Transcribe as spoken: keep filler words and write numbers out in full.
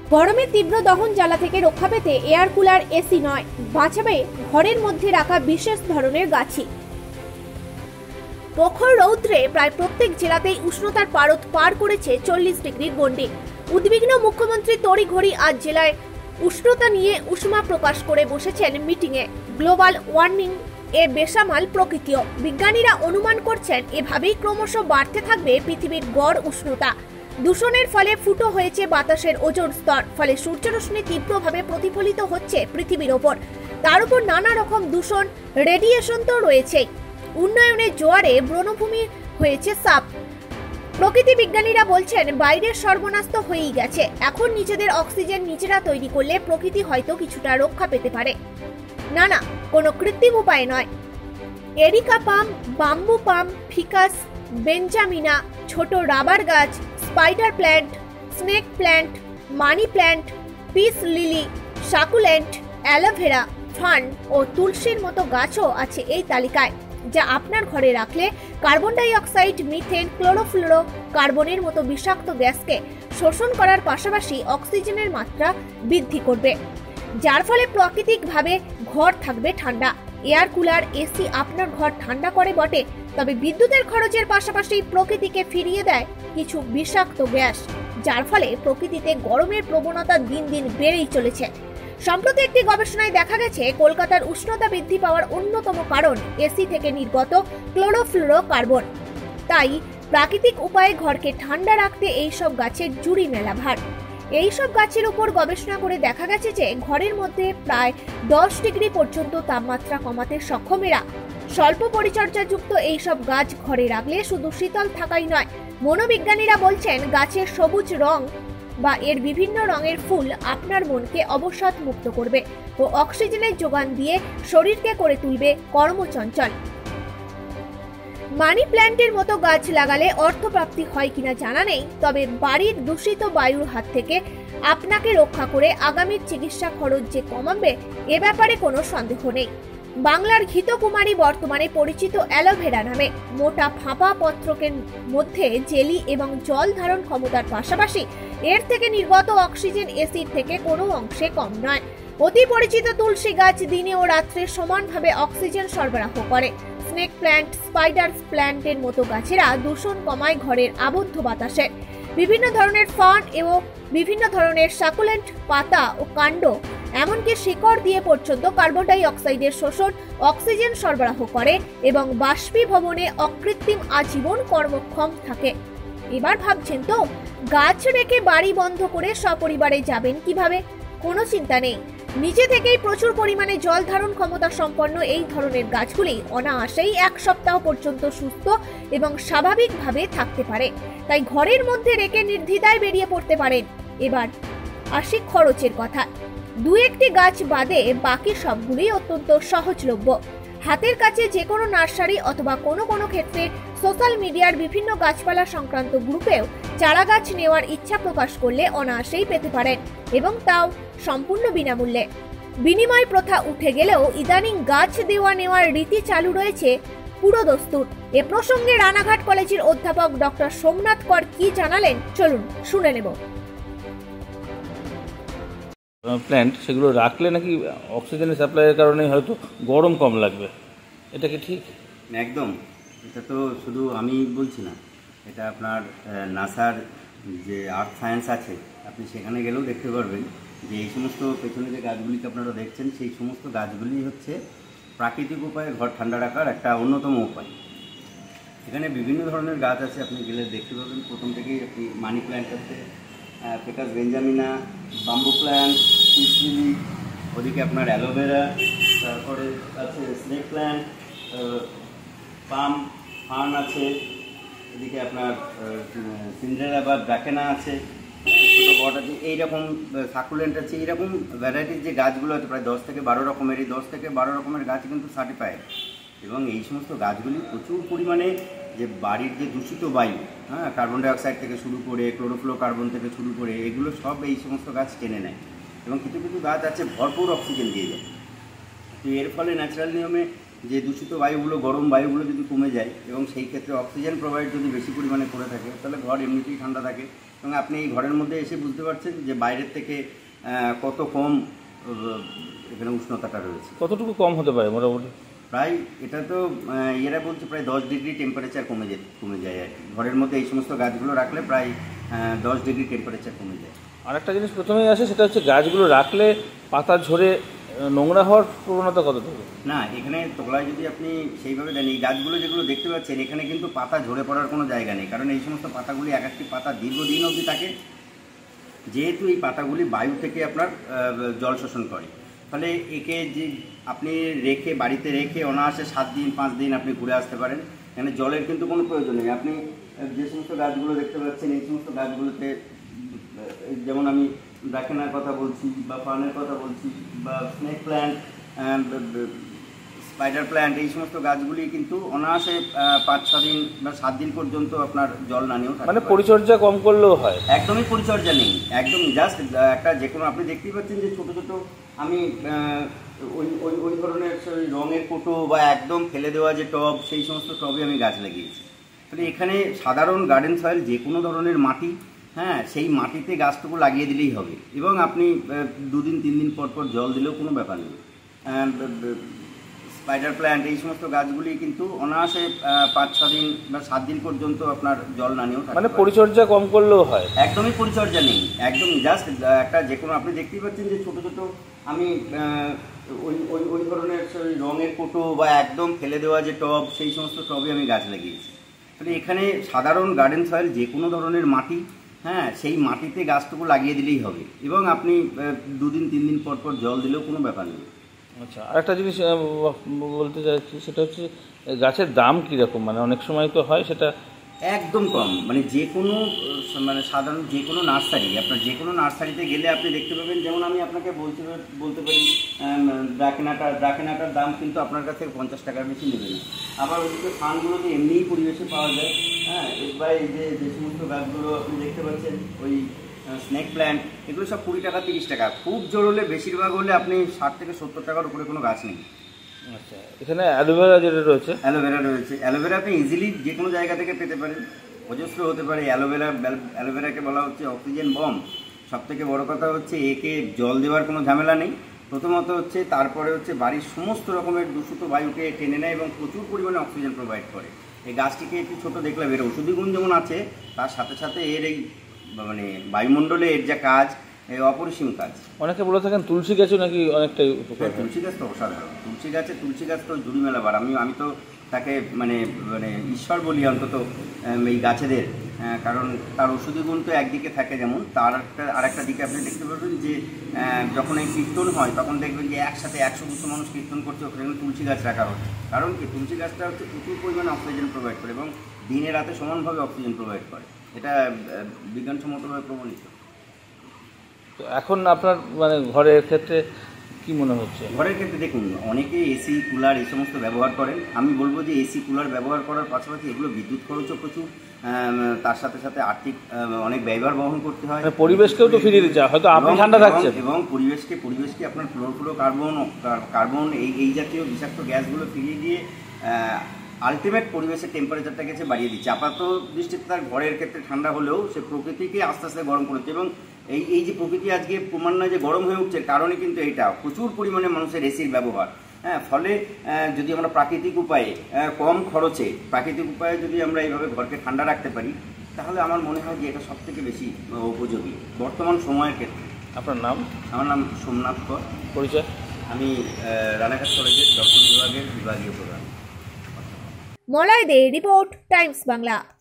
গরমের তীব্র দহন জ্বালা থেকে রক্ষা পেতে এয়ার কুলার, এসি নয়, বাঁচাবে ঘরের মধ্যে রাখা বিশেষ ধরনের গাছি। প্রখর রৌদ্রে প্রায় প্রত্যেক জেলাতেই উষ্ণতার পারদ পার করেছে চল্লিশ ডিগ্রির গণ্ডি। উদ্বিগ্ন মুখ্যমন্ত্রী তড়িঘড়ি আজ জেলায় উষ্ণতা নিয়ে উষ্মা প্রকাশ করে বসেছেন মিটিংয়ে। গ্লোবাল ওয়ার্মিং এ বেসামাল প্রকৃতিও। বিজ্ঞানীরা অনুমান করছেন এভাবেই ক্রমশ বাড়তে থাকবে পৃথিবীর গড় উষ্ণতা। দূষণের ফলে ফুটো হয়েছে বাতাসের ওজোন স্তর, ফলে সূর্যরশ্মি তীব্রভাবে প্রতিফলিত হচ্ছে পৃথিবীর ওপর। তার উপর নানা রকম দূষণ, রেডিয়েশন তো রয়েছেই। উন্নয়নের জোয়ারে বনভূমি হয়েছে সাপ। প্রকৃতি বিজ্ঞানীরা বলছেন বাইরের সর্বনাশ তো হয়েই গেছে, এখন নিজেদের অক্সিজেন নিজেরা তৈরি করলে প্রকৃতি হয়তো কিছুটা রক্ষা পেতে পারে। না না, কোনো কৃত্রিম উপায় নয়। এরিকা পাম, বাম্বু পাম, ফিকাস, বেঞ্জামিনা, ছোট রাবার গাছ, spider plant, snake plant, money plant, peace lily, succulent, aloe vera, fern ও তুলসীর মতো গাছও আছে এই তালিকায়, যা আপনার ঘরে রাখলে carbon dioxide, methane, chlorofluoro কার্বনের মতো বিষাক্ত গ্যাসকে শোষণ করার পাশাপাশি অক্সিজেনের মাত্রা বৃদ্ধি করবে, যার ফলে প্রাকৃতিকভাবে ঘর থাকবে ঠান্ডা। এয়ার কুলার, এসি আপনার ঘর ঠান্ডা করে বটে, তবে বিদ্যুতের খরচের পাশাপাশি প্রকৃতিকে ফিরিয়ে দেয় কিছু বিষাক্ত গ্যাস, যার ফলে প্রকৃতিতে গরমের প্রবণতা দিন দিন বেড়েই চলেছে। সম্প্রতি একটি গবেষণায় দেখা গেছে কলকাতার উষ্ণতা বৃদ্ধি পাওয়ার অন্যতম কারণ এসি থেকে নির্গত ক্লোরোফ্লোরো কার্বন। তাই প্রাকৃতিক উপায়ে ঘরকে ঠান্ডা রাখতে এইসব গাছের জুড়ি মেলা ভার। এইসব গাছের উপর গবেষণা করে দেখা গেছে যে ঘরের মধ্যে প্রায় দশ ডিগ্রি পর্যন্ত তাপমাত্রা কমাতে সক্ষম এরা। স্বল্প পরিচর্যাযুক্ত এইসব গাছ ঘরে রাখলে শুধু শীতল থাকাই নয়, মনোবিজ্ঞানীরা বলছেন গাছের সবুজ রং বা এর বিভিন্ন রঙের ফুল আপনার মনকে অবসাদ মুক্ত করবে ও অক্সিজেনের যোগান দিয়ে শরীরকে করে তুলবে কর্মচঞ্চল। মানি প্ল্যান্টের মতো গাছ লাগালে অর্থপ্রাপ্তি হয় কিনা জানা নেই, তবে বাড়ির দূষিত বায়ুর হাত থেকে আপনাকে রক্ষা করে আগামীর চিকিৎসা খরচ যে কমাবে এ ব্যাপারে কোনো সন্দেহ নেই। বাংলার ঘৃতকুমারী বর্তমানে পরিচিত অ্যালোভেরা নামে। মোটা ফাঁপা পত্রকের মধ্যে জেলি এবং জল ধারণ ক্ষমতার পাশাপাশি এর থেকে নির্গত অক্সিজেন এসির থেকে কোনো অংশে কম নয়। অতি পরিচিত তুলসী গাছ দিনে ও রাত্রে সমানভাবে অক্সিজেন সরবরাহ করে। স্নেক প্ল্যান্ট, স্পাইডার প্ল্যান্টের মতো গাছেরা দূষণ কমায় ঘরের আবদ্ধ বাতাসে। বিভিন্ন ধরনের ফার্ন এবং বিভিন্ন ধরনের সাকুলেন্ট পাতা ও কাণ্ড, এমনকি শিকড় দিয়ে পর্যন্ত কার্বন ডাই অক্সাইডের শোষণ, অক্সিজেন সরবরাহ করে এবং বাষ্পীভবনে অকৃত্রিম আজীবন কর্মক্ষম থাকে। এবার ভাবছেন তো, গাছ রেখে বাড়ি বন্ধ করে সপরিবারে যাবেন কিভাবে? কোনো চিন্তা নেই, নিজে থেকেই প্রচুর পরিমাণে জল ধারণ ক্ষমতা সম্পন্ন এই ধরনের গাছগুলি অনায়াসেই এক সপ্তাহ পর্যন্ত সুস্থ এবং স্বাভাবিকভাবে থাকতে পারে। তাই ঘরের মধ্যে রেখে নির্দ্বিধায় বেরিয়ে পড়তে পারেন। এবার আসি খরচের কথা। দু একটি গাছ বাদে বাকি সবগুলি অত্যন্ত সহজলভ্য। হাতের কাছে যে কোনো নার্সারি অথবা কোনো কোনো ক্ষেত্রে সোশ্যাল মিডিয়ার বিভিন্ন গাছপালা সংক্রান্ত গ্রুপেও চারা গাছ নেওয়ার ইচ্ছা প্রকাশ করলে অনায়াসেই পেতে পারেন, এবং তাও সম্পূর্ণ বিনামূল্যে। বিনিময় প্রথা উঠে গেলেও ইদানিং গাছ দেওয়া নেওয়ার রীতি চালু রয়েছে পুরো দস্তুর। এ প্রসঙ্গে রানাঘাট কলেজের অধ্যাপক ডক্টর সোমনাথ কর কি জানালেন, চলুন শুনে নেব। প্ল্যান্ট সেগুলো রাখলে নাকি অক্সিজেনের সাপ্লাইয়ের কারণে হয়তো গরম কম লাগবে, এটা কি ঠিক? একদম, এটা তো শুধু আমি বলছি না, এটা আপনার নাসার যে আর্থ সায়েন্স আছে, আপনি সেখানে গেলেও দেখতে পারবেন যে এই সমস্ত পেছনে যে গাছগুলিকে আপনারা দেখছেন, সেই সমস্ত গাছগুলি হচ্ছে প্রাকৃতিক উপায়ে ঘর ঠান্ডা রাখার একটা অন্যতম উপায়। এখানে বিভিন্ন ধরনের গাছ আছে, আপনি গেলে দেখতে পাবেন। প্রথম থেকেই আপনি মানি প্ল্যান্ট আছে, ফিকাস বেঞ্জামিনা, বাম্বু প্ল্যান্ট, পিসলিলি, ওদিকে আপনার অ্যালোভেরা, তারপরে আছে স্নেক প্ল্যান্ট, পাম, ফার্ন আছে, এদিকে আপনার সিন্ড্রেলা বা ব্র্যাকেনা আছে, ছোটো বট আছে, এইরকম সাকুলেন্ট আছে। এইরকম ভ্যারাইটির যে গাছগুলো আছে প্রায় দশ থেকে বারো রকমের, এই দশ থেকে বারো রকমের গাছ কিন্তু সার্টিফাইড। এবং এই সমস্ত গাছগুলি প্রচুর পরিমাণে যে বাড়ির যে দূষিত বায়ু, হ্যাঁ, কার্বন ডাইঅক্সাইড থেকে শুরু করে ক্লোরোফ্লোরো কার্বন থেকে শুরু করে এগুলো সব এই সমস্ত গাছ টেনে নেয়। এবং কিছু কিছু গাছ আছে ভরপুর অক্সিজেন দিয়ে যায়। তো এর ফলে ন্যাচারাল নিয়মে যে দূষিত বায়ুগুলো, গরম বায়ুগুলো যদি কমে যায় এবং সেই ক্ষেত্রে অক্সিজেন প্রোভাইড যদি বেশি পরিমাণে করে থাকে, তাহলে ঘর এমনিতেই ঠান্ডা থাকে এবং আপনি এই ঘরের মধ্যে এসে বুঝতে পারছেন যে বাইরের থেকে কত কম এখানে উষ্ণতাটা রয়েছে। কতটুকু কম হতে পারে মোটামুটি? প্রায় এটা তো এরা বলছে প্রায় দশ ডিগ্রি টেম্পারেচার কমে যায় কমে যায় আর কি। ঘরের মধ্যে এই সমস্ত গাছগুলো রাখলে প্রায় দশ ডিগ্রি টেম্পারেচার কমে যায়। আর একটা জিনিস প্রথমেই আসে, সেটা হচ্ছে গাছগুলো রাখলে পাতা ঝরে নোংরা হওয়ার প্রবণতা কতটুকু? না, এখানে তোলায় যদি আপনি সেইভাবে দেন, এই গাছগুলো যেগুলো দেখতে পাচ্ছেন এখানে কিন্তু পাতা ঝরে পড়ার কোনো জায়গা নেই, কারণ এই সমস্ত পাতাগুলি এক একটি পাতা দীর্ঘদিন অবধি থাকে, যেহেতু এই পাতাগুলি বায়ু থেকে আপনার জল শোষণ করে। ফলে একে যে আপনি রেখে বাড়িতে রেখে অনায়াসে সাত দিন পাঁচ দিন আপনি ঘুরে আসতে পারেন, এখানে জলের কিন্তু কোনো প্রয়োজন নেই। আপনি যে সমস্ত গাছগুলো দেখতে পাচ্ছেন এই সমস্ত গাছগুলোতে, যেমন আমি ডাকেনার কথা বলছি বা ফার্নের কথা বলছি বা স্নেক প্ল্যান্ট, স্পাইডার প্ল্যান্ট, এই সমস্ত গাছগুলি কিন্তু অনায়াসে পাঁচ ছ দিন বা সাত দিন পর্যন্ত আপনার জল না নিয়েও থাকে। মানে পরিচর্যা কম করলেও হয়? একদমই পরিচর্যা নেই, একদম জাস্ট একটা যে কোনো, আপনি দেখতেই পাচ্ছেন যে ছোটো ছোটো আমি ওই ওই ওই ধরনের রঙের কোটো বা একদম ফেলে দেওয়া যে টব, সেই সমস্ত টবে আমি গাছ লাগিয়েছি। তাহলে এখানে সাধারণ গার্ডেন সয়েল যে কোনো ধরনের মাটি, হ্যাঁ, সেই মাটিতে গাছটুকু লাগিয়ে দিলেই হবে এবং আপনি দুদিন তিন দিন পর পর জল দিলেও কোনো ব্যাপার নেই। স্পাইডার প্ল্যান্ট, এই সমস্ত গাছগুলি কিন্তু অনায়াসে পাঁচ ছ দিন বা সাত দিন পর্যন্ত আপনার জল না নিয়েও থাকে। মানে পরিচর্যা কম করলেও হয়? একদমই পরিচর্যা নেই, একদম জাস্ট একটা যে কোনো, আপনি দেখতেই পাচ্ছেন যে ছোটো ছোটো আমি ওই ওই ওই ধরনের রঙের কোটো বা একদম ফেলে দেওয়া যে টব, সেই সমস্ত টবে আমি গাছ লাগিয়েছি। তাহলে এখানে সাধারণ গার্ডেন সয়েল যে কোনো ধরনের মাটি, হ্যাঁ, সেই মাটিতে গাছটুকু লাগিয়ে দিলেই হবে এবং আপনি দুদিন তিন দিন পর পর জল দিলেও কোনো ব্যাপার নেই। আচ্ছা, আরেকটা জিনিস বলতে চাইছি, সেটা হচ্ছে গাছের দাম কীরকম? মানে অনেক সময় তো হয় সেটা একদম কম, মানে যে কোনো মানে সাধারণ যে কোনো নার্সারি, আপনার যে কোনো নার্সারিতে গেলে আপনি দেখতে পাবেন, যেমন আমি আপনাকে বলতে বলতে পারি ডাকেনাটার ডাকেনাটার দাম কিন্তু আপনার কাছে পঞ্চাশ টাকার বেশি নেবে না। আবার ওদিকে ফানগুলোতে এমনিই পরিবেশে পাওয়া যায়, হ্যাঁ, এবার এই যে যে সমস্ত গাছগুলো আপনি দেখতে পাচ্ছেন ওই স্নেক প্ল্যান্ট, এগুলো সব কুড়ি টাকা তিরিশ টাকা, খুব জোর হলে বেশিরভাগ হলে আপনি ষাট থেকে সত্তর টাকার উপরে কোনো গাছ নেই। আচ্ছা, এখানে অ্যালোভেরা যেটা রয়েছে, অ্যালোভেরা রয়েছে, অ্যালোভেরা আপনি ইজিলি যে কোনো জায়গা থেকে পেতে পারেন, অজস্র হতে পারে। অ্যালোভেরা অ্যালোভেরাকে বলা হচ্ছে অক্সিজেন বম। সব থেকে বড়ো কথা হচ্ছে একে জল দেওয়ার কোনো ঝামেলা নেই, প্রথমত হচ্ছে, তারপরে হচ্ছে বাড়ির সমস্ত রকমের দূষিত বায়ুকে টেনে নেয় এবং প্রচুর পরিমাণে অক্সিজেন প্রোভাইড করে। এই গাছটিকে একটু ছোটো দেখলে এর ওষুধি গুণ যেমন আছে, তার সাথে সাথে এর এই মানে বায়ুমণ্ডলে এর যা কাজ, এই অপরিসীম কাজ। অনেকে বলে থাকেন তুলসী গাছও নাকি অনেকটাই উপকার। তুলসী গাছ তো অসাধারণ, তুলসী গাছে তুলসী গাছ তো জুড়ি মেলাবার, আমি আমি তো তাকে মানে মানে ঈশ্বর বলি অন্তত এই গাছেদের, কারণ তার ওষুধি গুণ তো একদিকে থাকে, যেমন তার একটা আর একটা দিকে আপনি দেখতে পারবেন যে যখন এই কীর্তন হয় তখন দেখবেন যে একসাথে একশো দুশো মানুষ কীর্তন করছে, ওখানে তুলসী গাছ রাখা হচ্ছে। কারণ কি, তুলসী গাছটা হচ্ছে প্রচুর পরিমাণে অক্সিজেন প্রোভাইড করে এবং দিনে রাতে সমানভাবে অক্সিজেন প্রোভাইড করে, এটা বিজ্ঞানসম্মতভাবে প্রমাণিত। তো এখন আপনার মানে ঘরের ক্ষেত্রে কি মনে হচ্ছে? ঘরের ক্ষেত্রে দেখুন, অনেকে এসি কুলার এই সমস্ত ব্যবহার করেন। আমি বলবো যে এসি কুলার ব্যবহার করার পাশাপাশি এগুলো বিদ্যুৎ খরচও প্রচুর, তার সাথে সাথে আর্থিক অনেক ব্যয়ভার বহন করতে হয়। পরিবেশকেও তো ফিরিয়ে দিচ্ছে, হয়তো আপনি ঠান্ডা থাকছেন, এবং পরিবেশকে পরিবেশকে আপনার ফ্লোরোফ্লো কার্বন কার্বন এই এই জাতীয় বিষাক্ত গ্যাসগুলো ফিরিয়ে দিয়ে আলটিমেট পরিবেশের টেম্পারেচারটা গেছে বাড়িয়ে দিচ্ছে। আপাতত দৃষ্টিতে তার ঘরের ক্ষেত্রে ঠান্ডা হলেও সে প্রকৃতিকে আস্তে আস্তে গরম করেছে এবং এই এই যে প্রকৃতি আজকে ক্রমান্বয়ে যে গরম হয়ে উঠছে, কারণে কিন্তু এইটা প্রচুর পরিমাণে মানুষের এসির ব্যবহার। হ্যাঁ, ফলে যদি আমরা প্রাকৃতিক উপায়ে কম খরচে প্রাকৃতিক উপায়ে যদি আমরা এইভাবে ঘরকে ঠান্ডা রাখতে পারি, তাহলে আমার মনে হয় যে এটা সব থেকে বেশি উপযোগী বর্তমান সময়ের ক্ষেত্রে। আপনার নাম? আমার নাম সোমনাথ কর। পরিচয়? আমি রানাঘাট কলেজের দর্শন বিভাগের বিভাগীয় প্রধান। Malay Dey, report, Times Bangla.